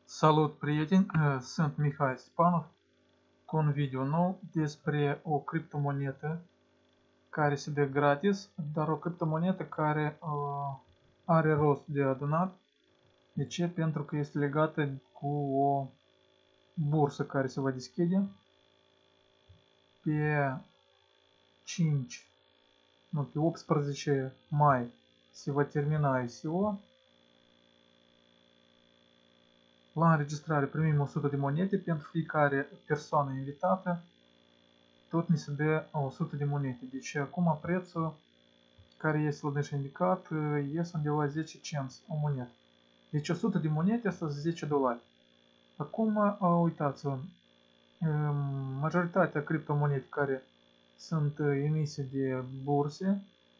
Salut, prieteni! Sunt Mihai Stepanov cu un video nou despre o criptomonetă care se dă gratis, dar o criptomonetă care are rost de adunat. De ce? Pentru că este legată cu o bursă care se va deschide pe 18 mai se va termina ICO. La înregistrare primim 100 de monede, pentru fiecare persoană invitată tot ni se dă 100 de monede. Deci acum prețul care este la dânsa indicat este undeva 10 cenți o monedă. Deci 100 de monede asta sunt $10. Acum uitați-vă, majoritatea criptomonede care sunt emise de burse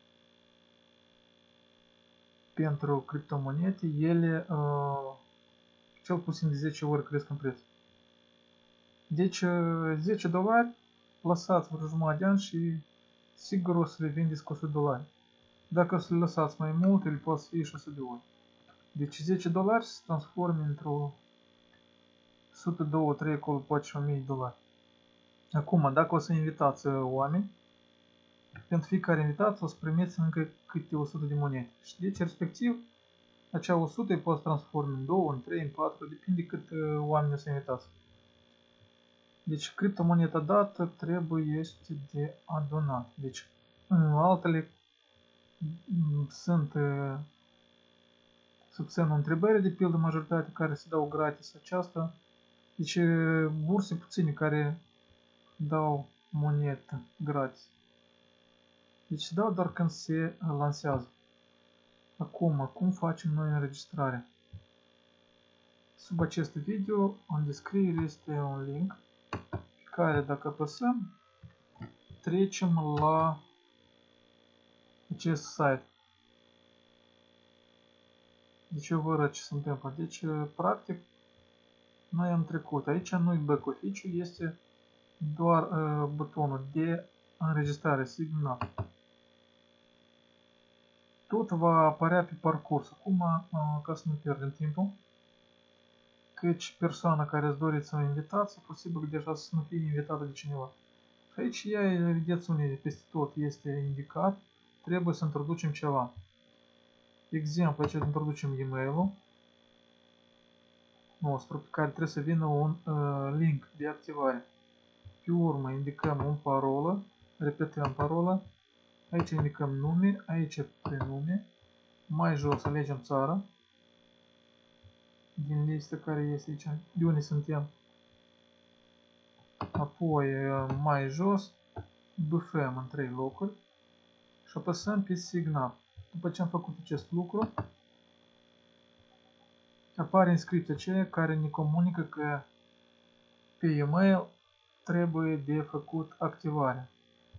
pentru criptomonede, ele cel puțin de 10 ori cresc în preț. Deci $10, lăsați vreo jumătate de an și sigur o să le vindeți cu $100. Dacă o să le lăsați mai mult, ele pot să fie și 100 de ori. Deci $10 se transformă într-o 100, 2, 3, acolo poate și $1000. Acum, dacă o să invitați oameni, pentru fiecare invitat o să primiți încă câte 100 de monede. Și deci, respectiv, acea 100 îi poți transforma în 2, în 3, în 4, depinde cât oameni o să invitați. Deci, criptomoneda dată trebuie este de adunat. Deci, altele sunt sub semnul întrebării, de pildă majoritatea care se dau gratis aceasta. Deci, burse puține care dau monedă gratis. Deci se dau doar când se lansează. Acum, cum facem noi înregistrarea? Sub acest video, în descriere, este un link pe care, dacă apăsăm, trecem la acest site. Deci eu vă arăt ce se întâmplă. Deci, practic, noi am trecut. Aici nu-i back official, este doar butonul de înregistrare, signal. Tot va apărea pe parcurs. Acum, ca să nu pierdem timpul, căci persoana care îți doriți să o invitați, e posibil că deja să nu fie invitată de cineva. Și aici, vedeți unde peste tot este indicat, trebuie să introducem ceva. Exemplu, aici introducem e-mail-ul nostru, pe care trebuie să vină un link de activare. Pe urmă, indicăm un parolă, repetăm parola, aici indicăm nume, aici prenume, mai jos alegem țara, din listă care este aici, de unde suntem. Apoi, mai jos, bifăm în 3 locuri și apăsăm pe signal. După ce am făcut acest lucru, apare inscripția aceea care ne comunică că pe e-mail trebuie de făcut activarea.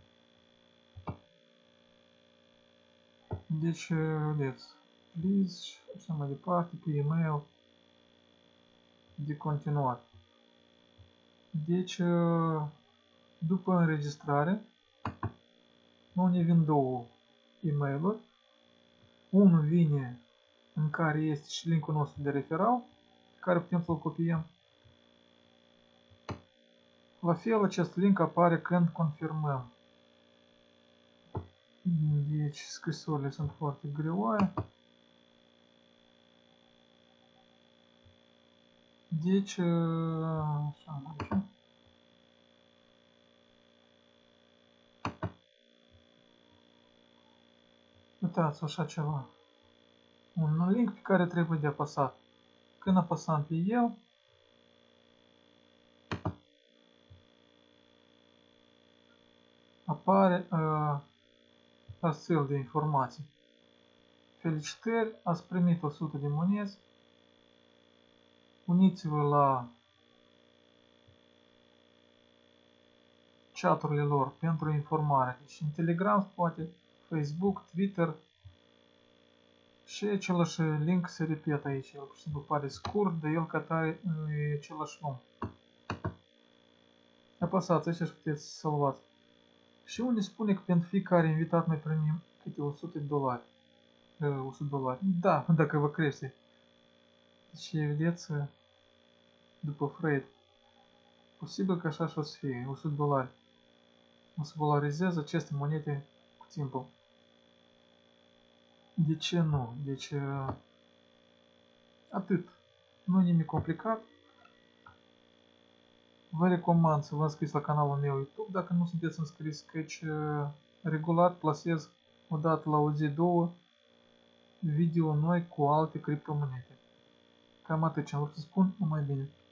Deci, vedeți, please și așa mai departe, pe e-mail de continuat. Deci, după înregistrare, nu ne vin două e-mail-uri. Unul vine în care este și linkul nostru de referal, pe care putem să-l copiem. La fel, acest link apare când confirmăm. Deci, scrisorile sunt foarte greoaie. Deci, așa, aici. Uitați, așa ceva. Un link pe care trebuie de apăsat. Când apăsăm pe el, apare astfel de informații. Felicitări, ați primit 100 de monezi. Uniți-vă la chaturile lor pentru informare. Deci în Telegram, poate, Facebook, Twitter. Și același link se repetă aici. El pur și simplu pare scurt, dar el ca tare e același om. Apăsați aici și puteți să-l luați. Și unde spune că pentru fiecare invitat noi primim câte $100. 100 dolari. Da, dacă vă crește. Deci, vedeți, după freight. Posibil că așa și o să fie, $100. O să valorizez aceste monede cu timpul. De ce nu? Deci, atât. Nu nimic complicat. Vă recomand să vă înscrieți la canalul meu YouTube dacă nu sunteți înscriși, căci regulat plasez odată la o zi, două video noi cu alte criptomonede. Cam atât ce am vrut să spun, numai bine.